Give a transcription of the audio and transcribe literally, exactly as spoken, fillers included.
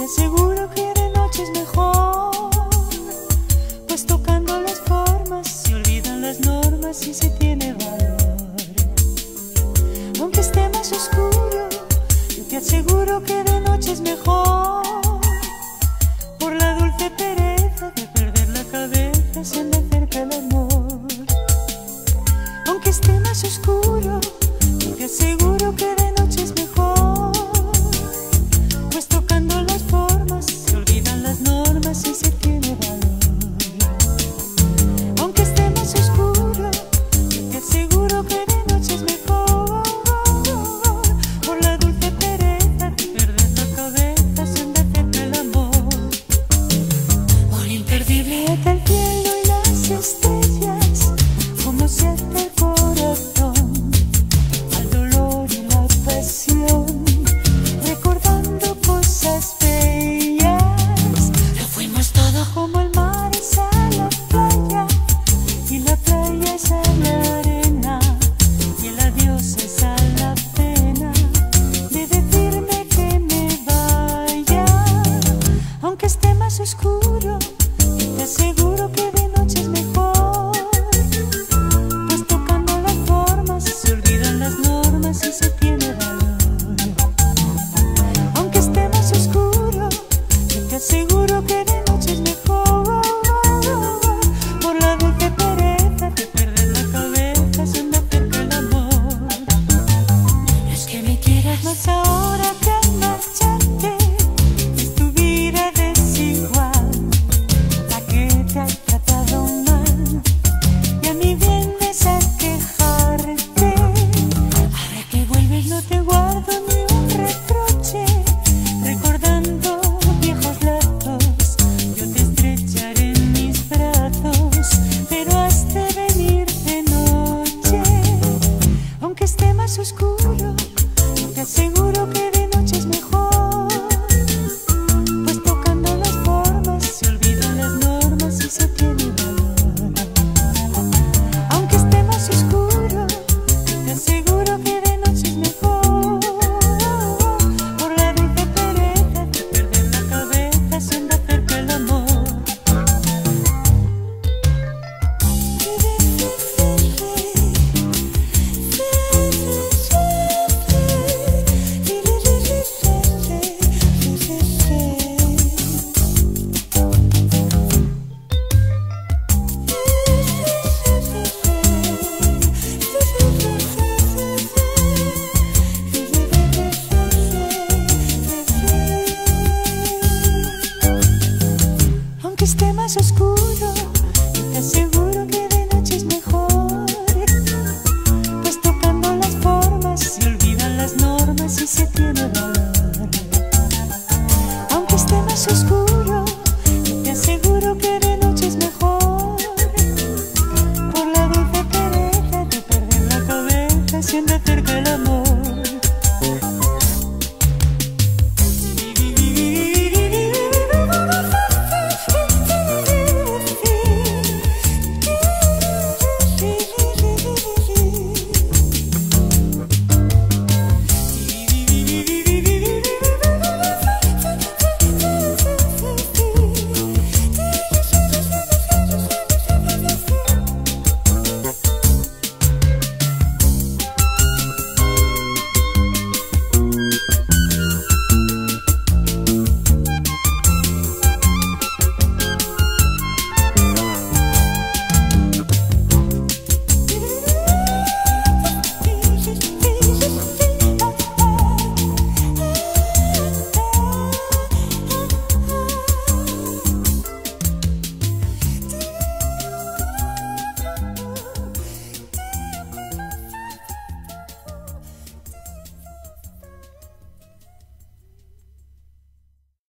te aseguro que de noche es mejor, pues tocando las formas se olvidan las normas y se tiene valor. Aunque esté más oscuro, yo te aseguro que de noche es mejor, por la dulce pereza de perder la cabeza sin hacerte el amor. Aunque esté más oscuro, yo te aseguro que de noche es mejor, pues tocando las formas se olvidan las normas y se tiene valor. Aunque esté más oscuro, yo te aseguro que de noche es mejor, por la dulce pereza de perder la cabeza sin hacerte el amor. Por imperdible hasta el cielo y las estrellas, como se hace el corazón al dolor y la pasión, recordando cosas bellas. Lo fuimos todo, como el mar es a la playa y la playa es a la arena, y el adiós es a la pena de decirme que me vaya. Aunque esté más oscuro, te aseguro que de noche es mejor, pues tocando las formas se olvidan las normas y se tiene valor. Aunque esté más oscuro, yo te aseguro que de noche es mejor, por la dulce pereza de perder la cabeza sin hacerte el amor. No es que me quieras más ahora que al marcharte, es tu vida desigual la que te ha tratado mal, y a mí vienes a quejarte. Ahora que vuelves no te guardo ni un reproche, recordando viejos lazos yo te estrecharé en mis brazos, pero has de venir de noche. Aunque esté más oscuro, te aseguro que de noche es mejor, pues tocando las formas se olvidan las normas y se tiene valor. Aunque esté más oscuro, te aseguro que de noche es mejor, por la dulce pereza de perder la cabeza sin hacerte el amor. Aunque esté más oscuro, te aseguro que de noche es mejor, pues tocando las formas se olvidan las normas y se tiene valor. Aunque esté más oscuro,